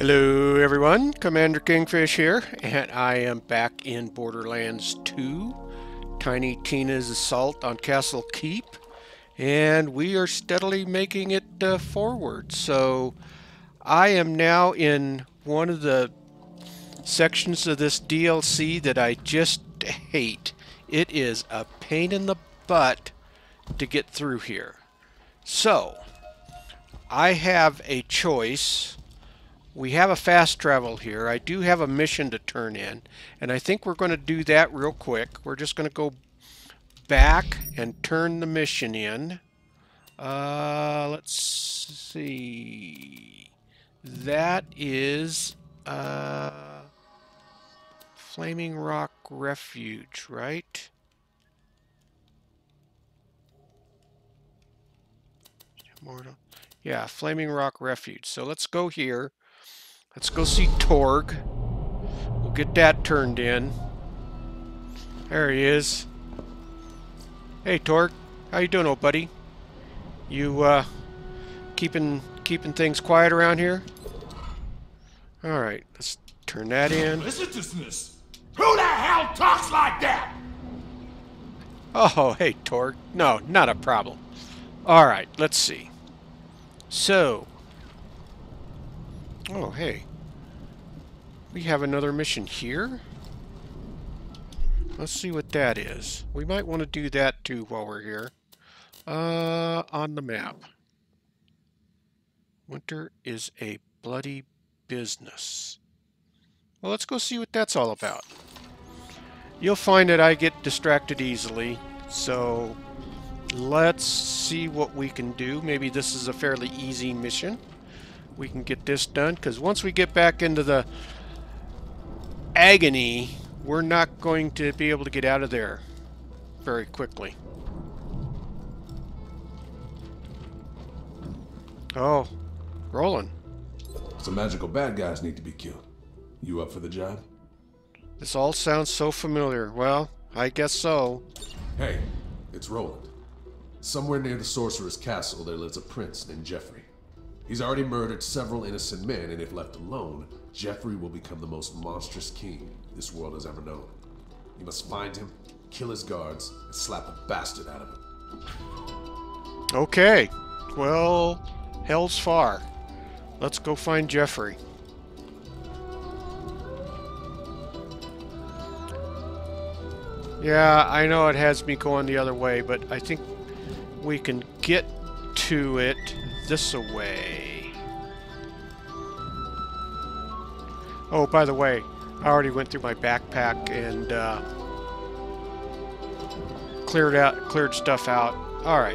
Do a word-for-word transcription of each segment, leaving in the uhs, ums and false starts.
Hello everyone, Commander Kingfish here, and I am back in Borderlands two, Tiny Tina's Assault on Castle Keep, and we are steadily making it uh, forward. So I am now in one of the sections of this D L C that I just hate. It is a pain in the butt to get through here. So I have a choice. We have a fast travel here. I do have a mission to turn in, and I think we're going to do that real quick. We're just going to go back and turn the mission in. Uh, let's see. That is uh, Flaming Rock Refuge, right? Immortal. Yeah, Flaming Rock Refuge. So let's go here. Let's go see Torg. We'll get that turned in. There he is. Hey Torg, how you doing, old buddy? You uh, keeping keeping things quiet around here? All right, let's turn that in. Listen to this. Who the hell talks like that? Oh, hey Torg. No, not a problem. All right, let's see. So. Oh, hey. We have another mission here. Let's see what that is. We might want to do that too while we're here. Uh, on the map. Winter is a bloody business. Well, let's go see what that's all about. You'll find that I get distracted easily, so let's see what we can do. Maybe this is a fairly easy mission. We can get this done, because once we get back into the agony, we're not going to be able to get out of there very quickly. Oh, Roland. Some magical bad guys need to be killed. You up for the job? This all sounds so familiar. Well, I guess so. Hey, it's Roland. Somewhere near the Sorcerer's Castle there lives a prince named Jeffrey. He's already murdered several innocent men, and if left alone, Jeffrey will become the most monstrous king this world has ever known. You must find him, kill his guards, and slap a bastard out of him. Okay. Well, hell's far. Let's go find Jeffrey. Yeah, I know it has me going the other way, but I think we can get to it this way. Oh, by the way, I already went through my backpack and uh, cleared out, cleared stuff out. All right.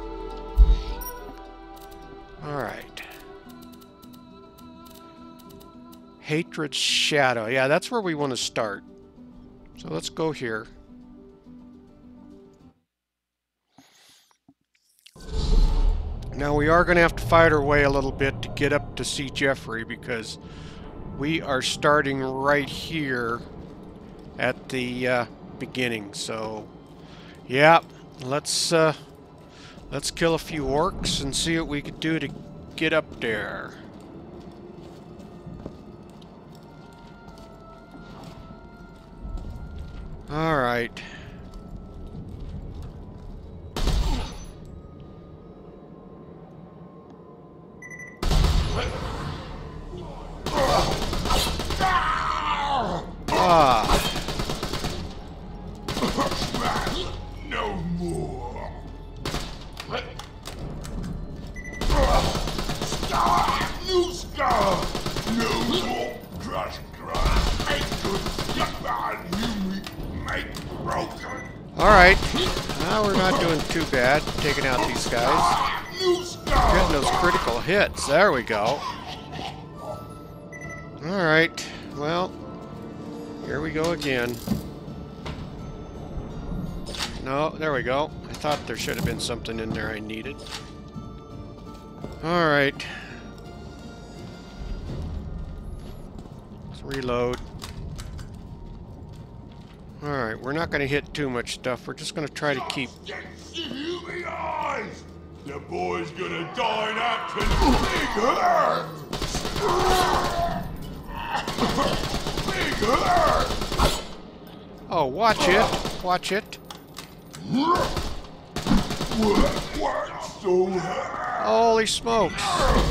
All right. Hatred's Shadow. Yeah, that's where we want to start. So let's go here. Now we are going to have to fight our way a little bit to get up to see Jeffrey, because we are starting right here at the uh, beginning. So, yeah, let's uh, let's kill a few orcs and see what we can do to get up there. All right. Ah. No more. Star! New star! No more crush crush. Make good stick behind you. Make broken. Alright. Now we're not doing too bad taking out these guys. Getting those critical hits. There we go. Alright. Well, here we go again. No, there we go. I thought there should have been something in there I needed. Alright. Let's reload. Alright, we're not going to hit too much stuff. We're just going to try to keep... The boy's gonna die in action. Big hands! Oh, watch it. Watch it. Holy smokes.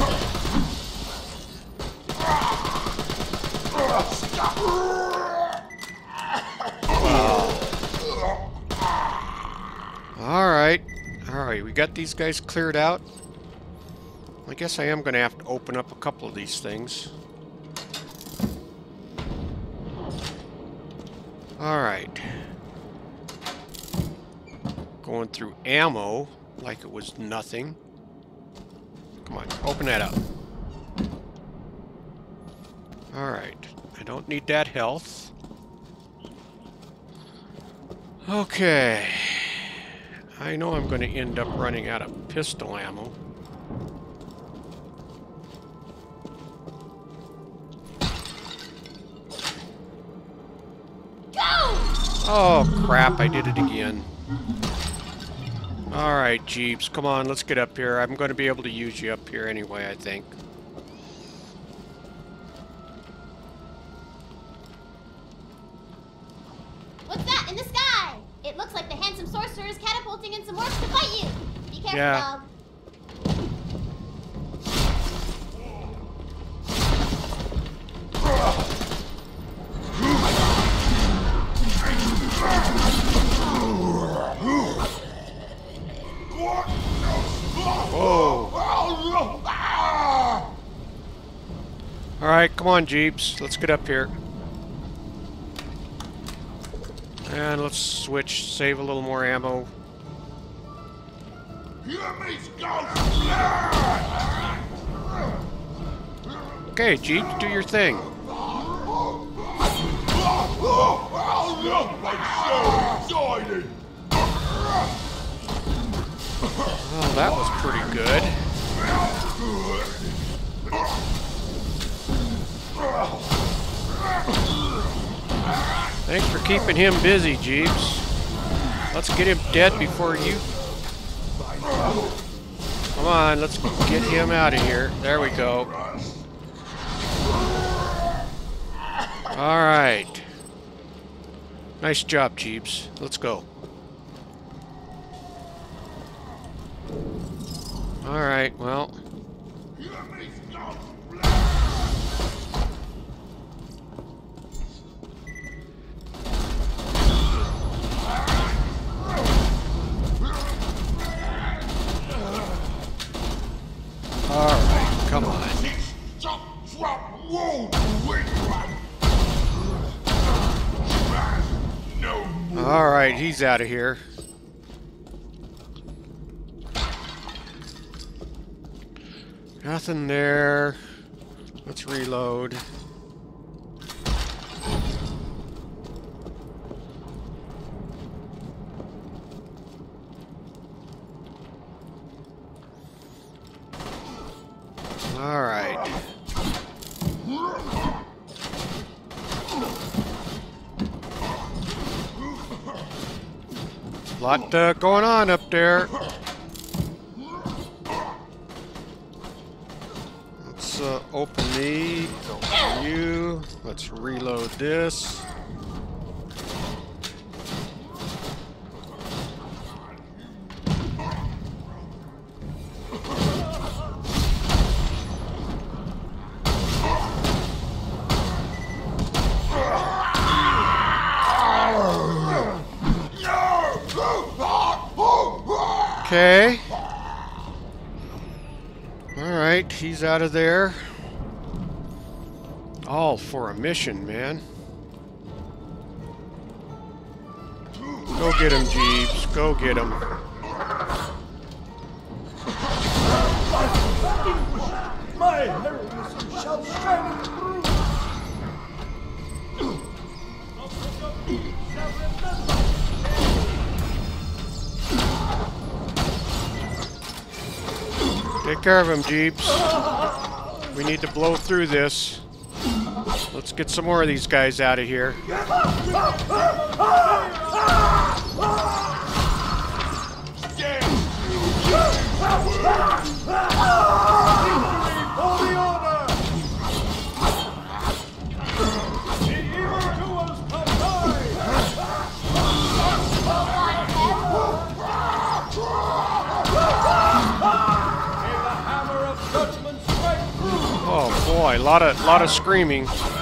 Alright. Alright, we got these guys cleared out. I guess I am going to have to open up a couple of these things. Alright. Going through ammo like it was nothing. Come on, open that up. Alright. I don't need that health. Okay. I know I'm going to end up running out of pistol ammo. Oh, crap, I did it again. Alright, Jeeps, come on, let's get up here. I'm going to be able to use you up here anyway, I think. What's that in the sky? It looks like the handsome sorcerer is catapulting in some orcs to fight you. Be careful, Yeah. dog. Whoa. Alright, come on, Jeeps. Let's get up here. And let's switch, save a little more ammo. Okay, Jeeps, do your thing. Oh, that was pretty good. Thanks for keeping him busy, Jeeps. Let's get him dead before you... Come on, let's get him out of here. There we go. Alright. Nice job, Jeeps. Let's go. Alright, well... Alright, come on. Alright, he's out of here. Nothing there. Let's reload. All right. Lot uh, going on up there. Let's uh, open these. Open you. Let's reload this. Okay. Alright, he's out of there. All for a mission, man. Go get him, Jeeps. Go get him. My heroism shall shine through. Take care of him, Jeeps. We need to blow through this. Let's get some more of these guys out of here. Boy, a lot of, lot of screaming.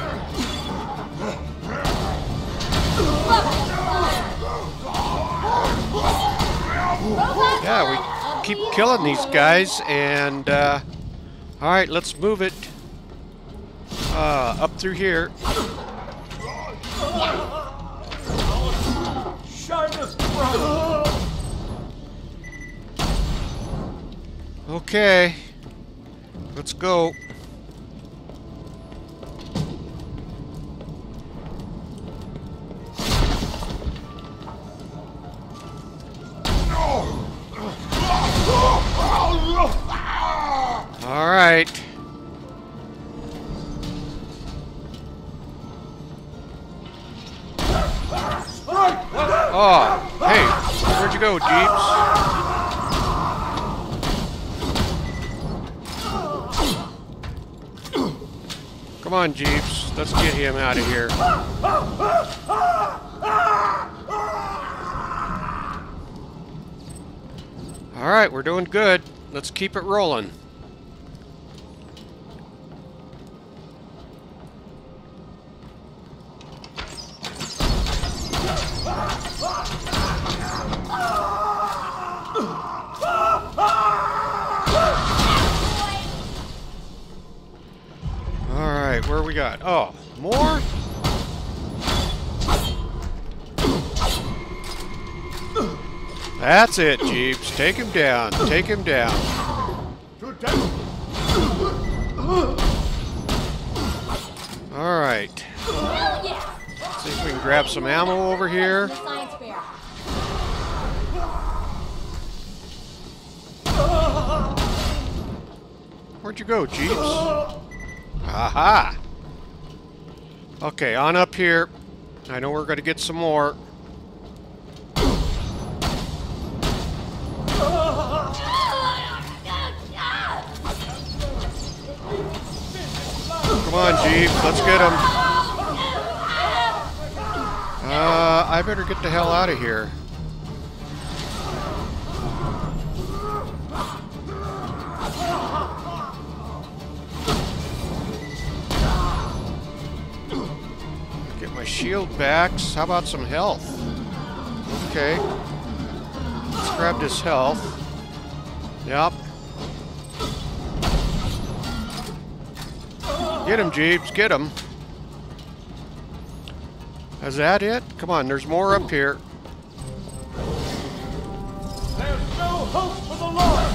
Yeah, we keep killing these guys, and uh, all right, let's move it uh, up through here. Okay, let's go. All right. Oh, hey, where'd you go, Jeeps? Come on, Jeeps. Let's get him out of here. All right, we're doing good. Let's keep it rolling. All right, where we got? Oh, more? That's it, Jeeps. Take him down. Take him down. All right. Let's see if we can grab some ammo over here. Where'd you go, Jeeps? Aha! Okay, on up here. I know we're going to get some more. Come on, Jeeps, let's get him. Uh, I better get the hell out of here. Get my shield back. How about some health? Okay. Let's grab this health. Yep. Get him, Jeeps, get him. Is that it? Come on, there's more up here. There's no hope for the Lord.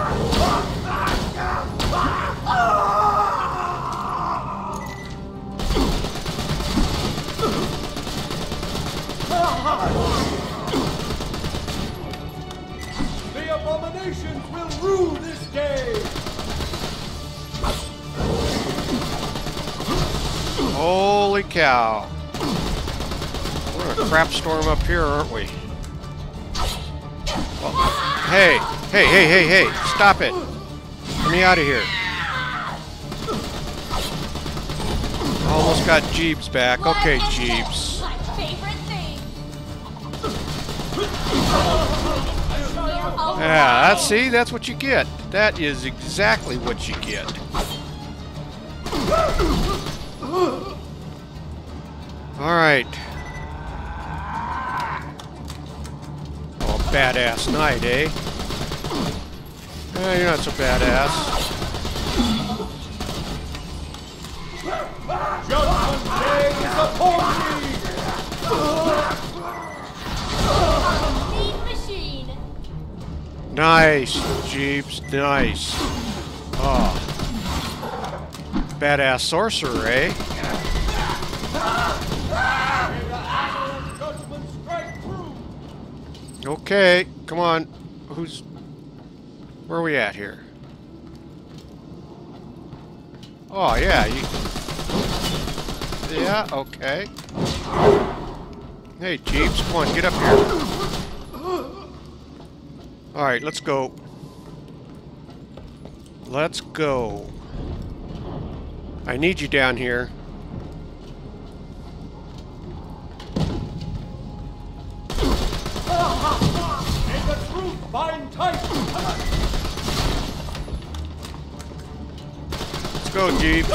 The abominations will rule this day. Holy cow. We're in a crap storm up here, aren't we? Oh, hey, hey, hey, hey, hey, stop it. Get me out of here. Almost got Jeeps back. Okay, Jeeps. My favorite thing. Yeah, that's, see, that's what you get. That is exactly what you get. All right. Oh, badass night, eh? Eh, you're not so badass. Judgment Day is upon me. Mean machine. Nice, Jeeps, nice. Oh. Badass sorcerer, eh? Judgment strike through. Okay, come on. Who's... Where are we at here? Oh, yeah. You... Yeah, okay. Hey, Jeeps, come on, get up here. Alright, let's go. Let's go. I need you down here. May the truth bind tight. go, Jeeves.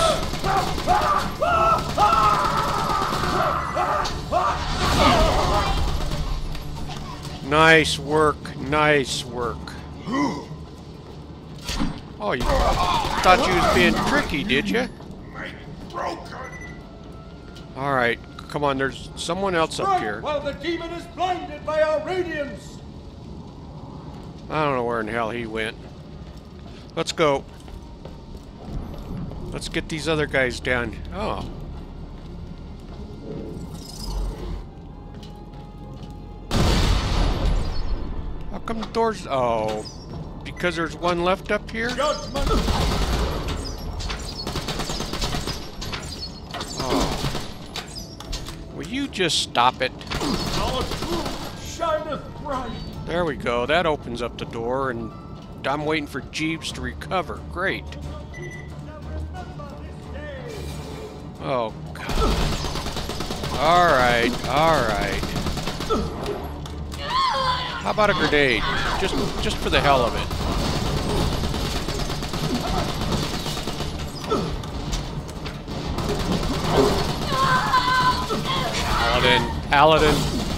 Nice work, nice work. Oh, you thought you was being tricky, did you? All right, come on, there's someone else up here. While the demon is blinded by our radiance. I don't know where in hell he went. Let's go. Let's get these other guys down. Oh. How come the doors... Oh. Because there's one left up here? Judgment. Oh. Will you just stop it? Our truth shineth bright. There we go. That opens up the door, and I'm waiting for Jeeves to recover. Great. Oh, God. Alright, alright. How about a grenade? Just just for the hell of it. Paladin, Paladin.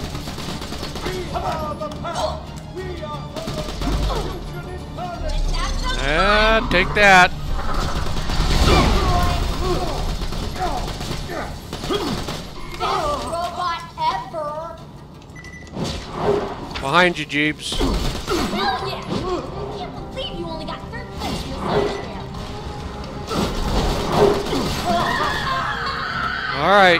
Ah, take that. Robot ever. Behind you, Jeeves. Hell yeah! I can't believe you only got third place in the science fair. Alright.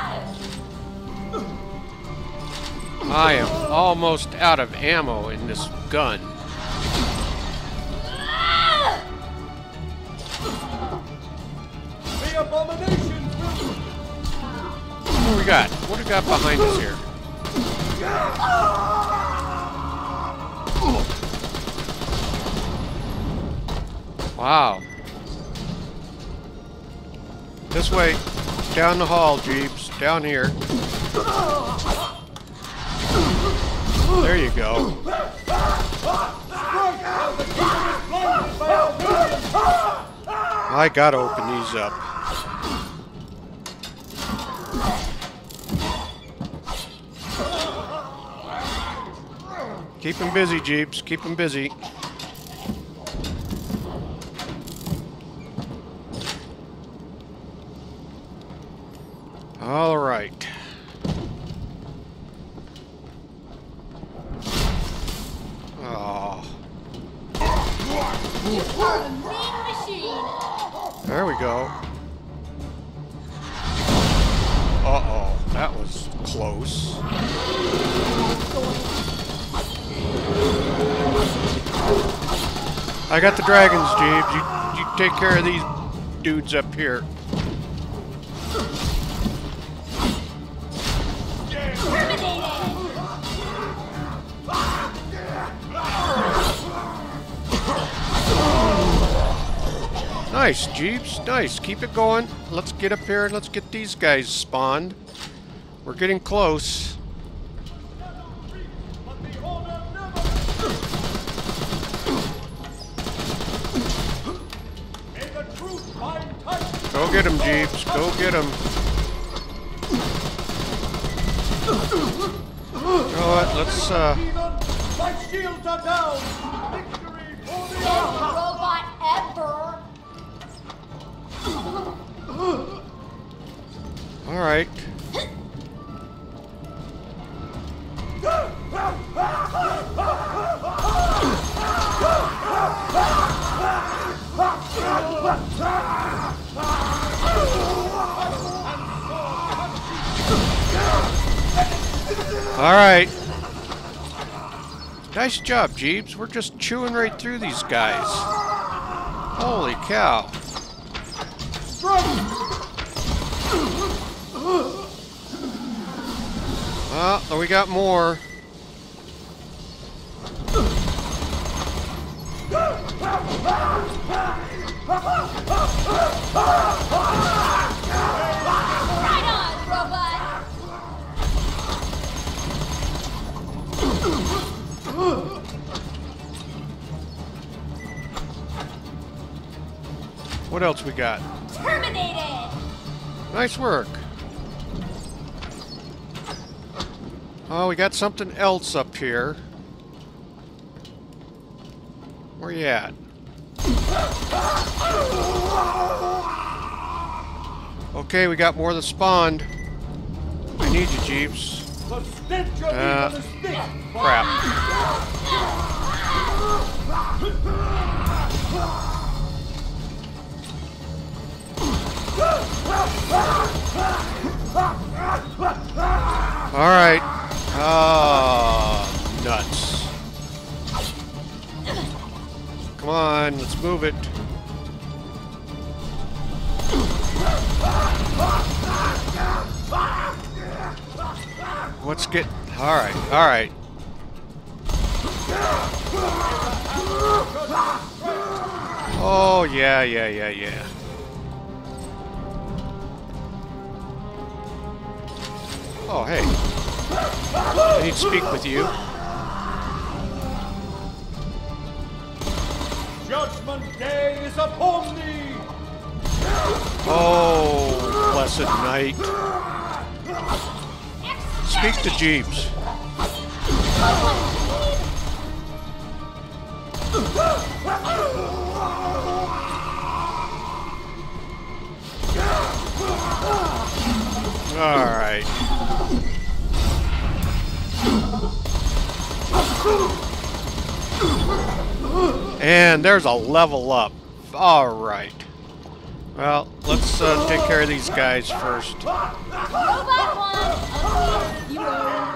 I am almost out of ammo in this gun. The abominations will... What do we got? What do we got behind us here? Wow. This way. Down the hall, Jeeves. Down here. There you go. I gotta open these up. Keep him busy, Jeeps. Keep him busy. All right. Oh. You are a mean machine. There we go. Uh-oh. That was close. I got the dragons, Jeeves. You, you take care of these dudes up here. Nice, Jeeves. Nice. Keep it going. Let's get up here and let's get these guys spawned. We're getting close. Go get him, Jeeves. Go get him. You know what? Let's, uh... My shields are down! Victory for the Best robot ever. all right. All right. Nice job, Jeeves. We're just chewing right through these guys. Holy cow. Well, we got more. Right on, robot. What else we got? Terminated! Nice work. Oh, we got something else up here. Where you at? Okay, we got more of the spawned. I need you, Jeeves. Uh, crap. Alright. Ah, nuts. Come on, let's move it. Let's get... Alright, alright. Oh, yeah, yeah, yeah, yeah. Oh, hey. I need to speak with you. Judgment Day is upon thee! Oh, blessed night. Speak to Jeeves. All right. And there's a level up. All right. Well, let's uh, take care of these guys first. Robot one, ugly zero.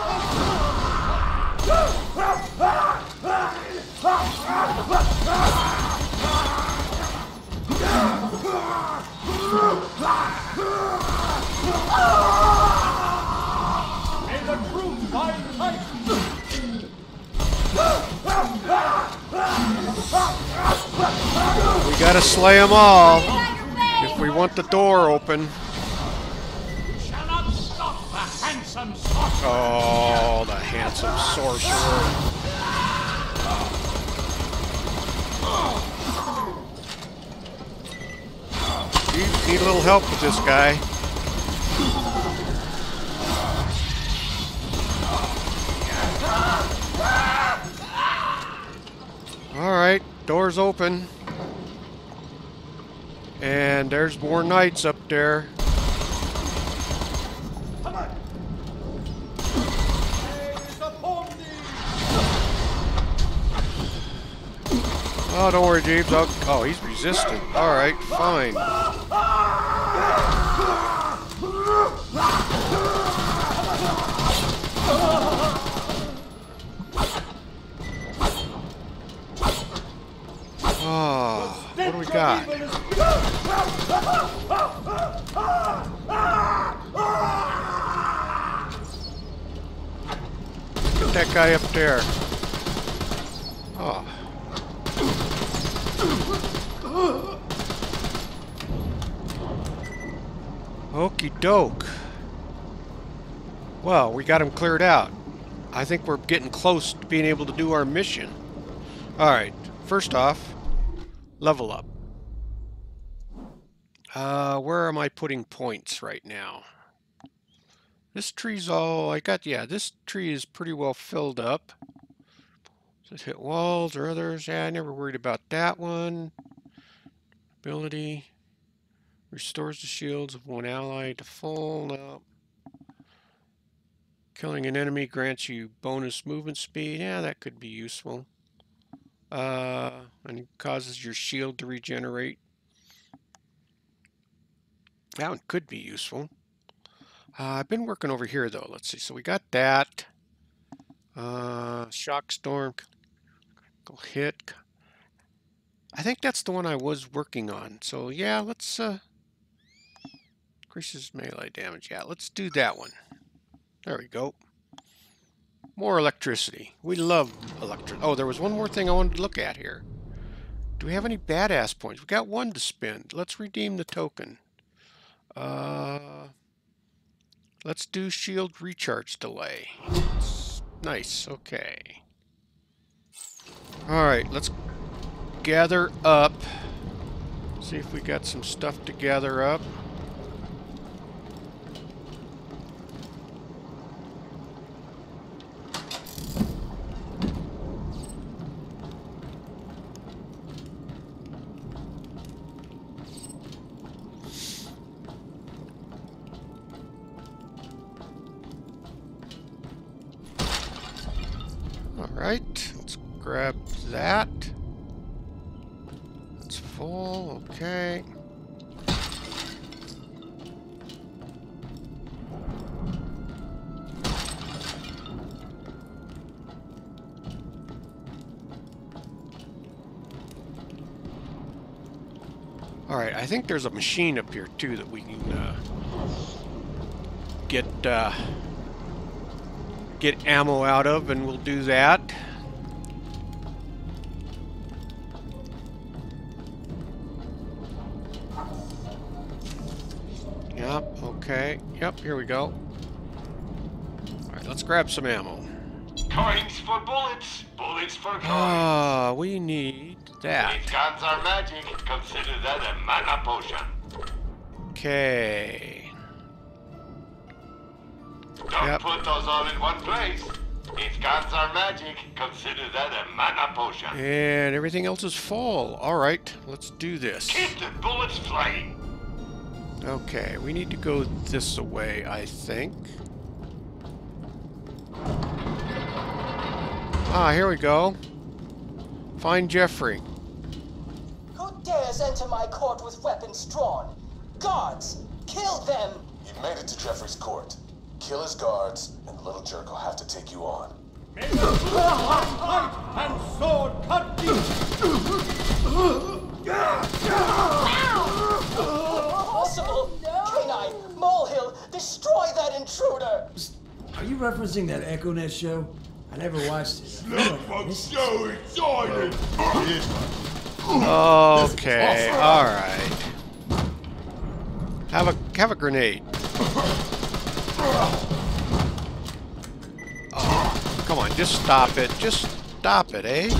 May the truth find light! We gotta slay them all if we want the door open. Shall not stop the handsome sorcerer! Oh, the handsome sorcerer. You need a little help with this guy. Alright, door's open. And there's more knights up there. Oh, don't worry, Jeeves. I'll, oh, he's resistant. Alright, fine. Oh, what do we got? Get that guy up there. Oh. Okie doke. Well, we got him cleared out. I think we're getting close to being able to do our mission. Alright, first off, level up. Uh, where am I putting points right now? This tree's all I got. Yeah, this tree is pretty well filled up. Does it hit walls or others? Yeah, I never worried about that one. Ability. Restores the shields of one ally to full. No. Killing an enemy grants you bonus movement speed. Yeah, that could be useful. Uh, and it causes your shield to regenerate. That one could be useful. Uh, I've been working over here though. Let's see. So we got that. Uh, shock storm. Go hit. I think that's the one I was working on. So yeah, let's uh, increases melee damage. Yeah, let's do that one. There we go. More electricity. We love electric. Oh, there was one more thing I wanted to look at here. Do we have any badass points? We got one to spend. Let's redeem the token. Uh, let's do shield recharge delay. Nice. Okay. All right. Let's gather up See if we got some stuff to gather up. Alright, let's grab that. It's full, okay. Alright, I think there's a machine up here too that we can uh, get uh, get ammo out of, and we'll do that. Yep, okay. Yep, here we go. Alright, let's grab some ammo. Coins for bullets, bullets for coins. Ah, we need that. These guns are magic. Consider that a mana potion. Okay. Don't Yep. put those all in one place. These guns are magic. Consider that a mana potion. And everything else is full. Alright, let's do this. Keep the bullets flying. Okay, we need to go this way, I think. Ah, here we go. Find Jeffrey. Who dares enter my court with weapons drawn? Guards, kill them! You've made it to Jeffrey's court. Kill his guards, and the little jerk will have to take you on. May the blood fight and sword cut deep. Impossible! Canine, Molehill, destroy that intruder! Are you referencing that EchoNet show? I never watched it. I'm so excited. Okay, alright. Have a have a grenade. Oh, come on, just stop it. Just stop it, eh?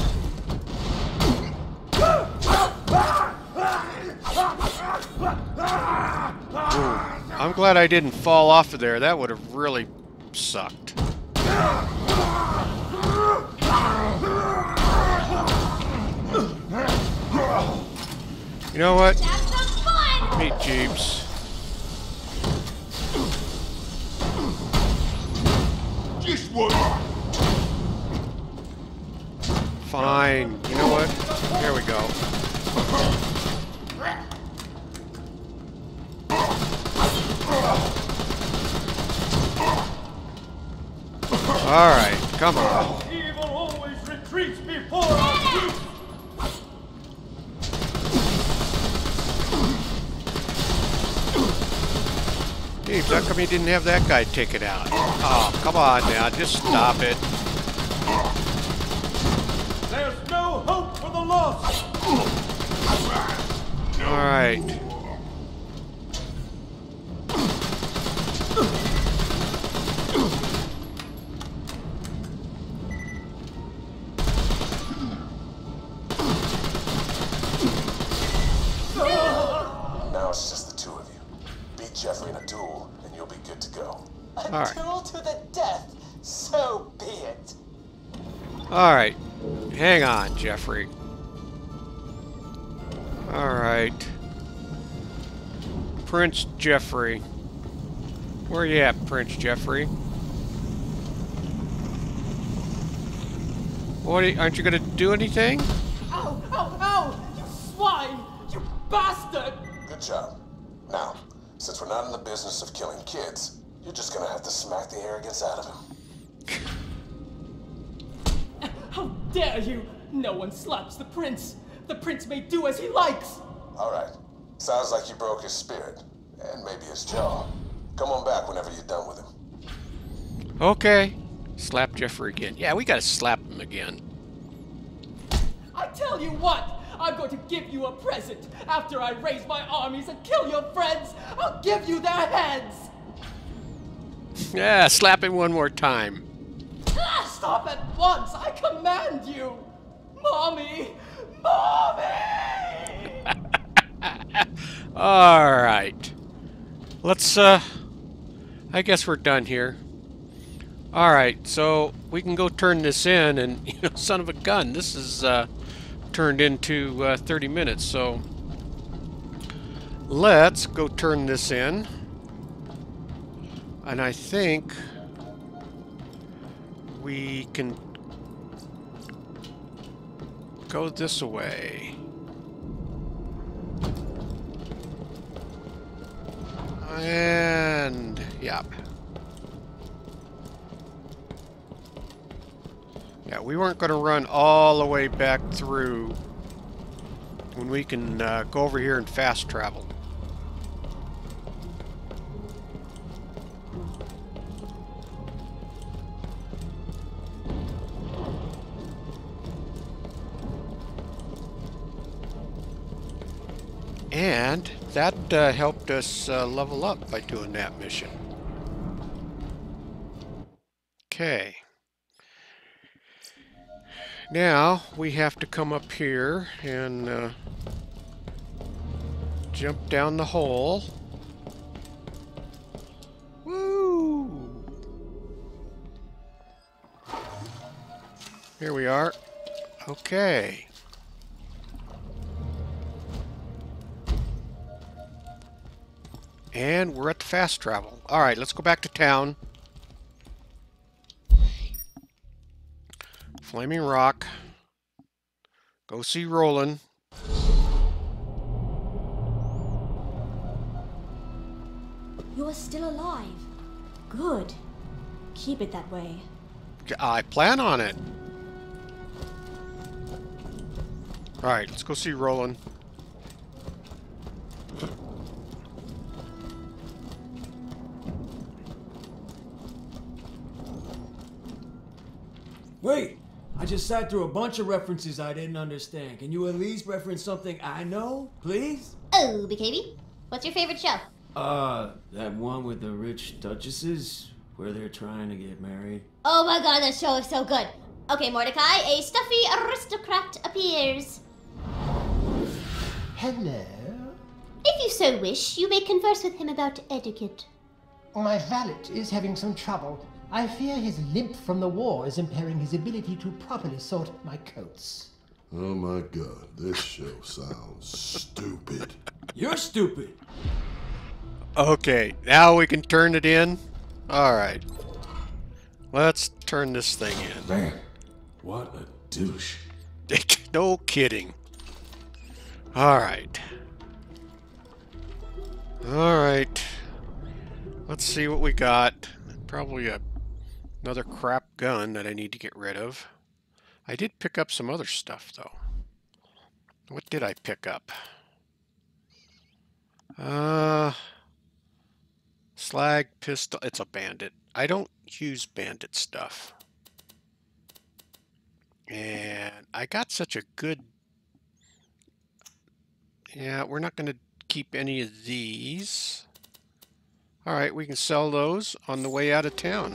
Ooh, I'm glad I didn't fall off of there. That would have really sucked. You know what? Have some fun! Meet Jeeps. Just one. Fine. You know what? Here we go. Alright, come on. Evil always retreats before us. Jeeps, how come you didn't have that guy take it out? Oh, come on now, just stop it. There's no hope for the lost. Alright. Now it's just the two of you. Beat Jeffrey in a duel, and you'll be good to go. A Alright. duel to the death, so be it. Alright. Hang on, Jeffrey. Alright. Prince Jeffrey. Where you at, Prince Jeffrey? What? Are you, aren't you gonna do anything? Ow, ow, ow! You swine! You bastard! Good job. Now, since we're not in the business of killing kids, you're just gonna have to smack the arrogance out of him. How dare you! No one slaps the prince! The prince may do as he likes! Alright. Sounds like you broke his spirit. And maybe his jaw. Come on back whenever you're done with him. Okay. Slap Jeffrey again. Yeah, we gotta slap him again. I tell you what! I'm going to give you a present! After I raise my armies and kill your friends, I'll give you their heads! Yeah, slap him one more time. Ah, stop at once! I command you! Mommy! Mommy! Alright. Let's, uh... I guess we're done here. Alright, so we can go turn this in, and, you know, son of a gun, this is, uh, turned into, uh, thirty minutes, so... Let's go turn this in. And I think... we can... go this way. And... yeah. Yeah, we weren't going to run all the way back through when we can uh, go over here and fast travel. And that uh, helped us uh, level up by doing that mission. Okay. Now we have to come up here and uh, jump down the hole. Woo! Here we are. Okay. And we're at the fast travel. Alright, let's go back to town. Flaming Rock. Go see Roland. You are still alive. Good. Keep it that way. I plan on it. Alright, let's go see Roland. Wait! I just sat through a bunch of references I didn't understand. Can you at least reference something I know, please? Oh, B K B, what's your favorite show? Uh, that one with the rich duchesses, where they're trying to get married. Oh my god, that show is so good. Okay, Mordecai, a stuffy aristocrat appears. Hello? If you so wish, you may converse with him about etiquette. My valet is having some trouble. I fear his limp from the war is impairing his ability to properly sort my coats. Oh my god, this show sounds stupid. You're stupid! Okay, now we can turn it in. Alright. Let's turn this thing in. Man, what a douche. No kidding. Alright. Alright. Let's see what we got. Probably a, another crap gun that I need to get rid of. I did pick up some other stuff, though. What did I pick up? Uh... Slag pistol. It's a bandit. I don't use bandit stuff. And I got such a good... Yeah, we're not going to keep any of these. Alright, we can sell those on the way out of town.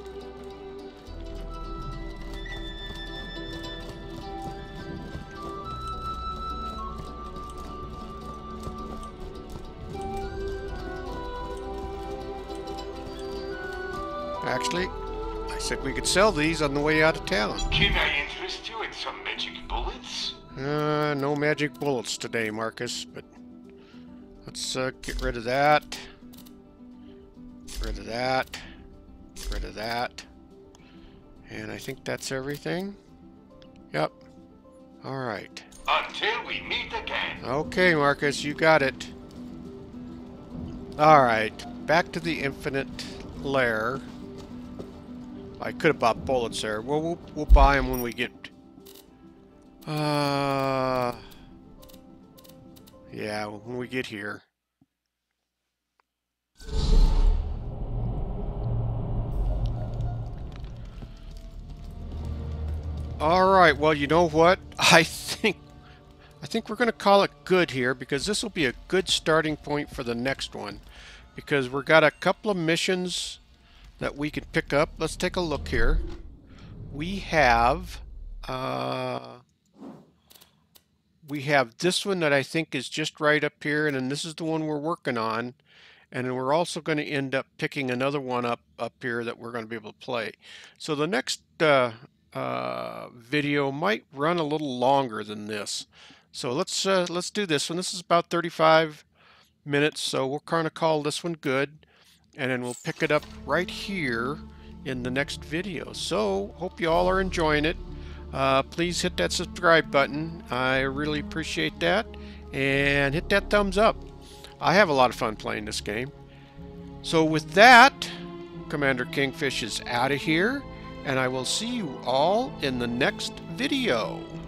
Actually, I said we could sell these on the way out of town. Can I interest you in some magic bullets? Uh, no magic bullets today, Marcus, but let's uh, get rid of that. Get rid of that. Get rid of that. And I think that's everything. Yep. Alright. Until we meet again. Okay, Marcus, you got it. Alright, back to the infinite lair. I could have bought bullets there. Well, we'll, we'll buy them when we get... Uh... Yeah, when we get here. Alright, well, you know what? I think... I think we're going to call it good here, because this will be a good starting point for the next one. Because we've got a couple of missions that we can pick up. Let's take a look here. We have uh, we have this one that I think is just right up here, and then this is the one we're working on. And then we're also going to end up picking another one up up here that we're going to be able to play. So the next uh, uh, video might run a little longer than this. So let's uh, let's do this one. This is about thirty-five minutes, so we'll kind of call this one good, and then we'll pick it up right here in the next video. So hope you all are enjoying it. Uh, please hit that subscribe button. I really appreciate that, and hit that thumbs up. I have a lot of fun playing this game. So with that, Commander Kingfish is out of here, and I will see you all in the next video.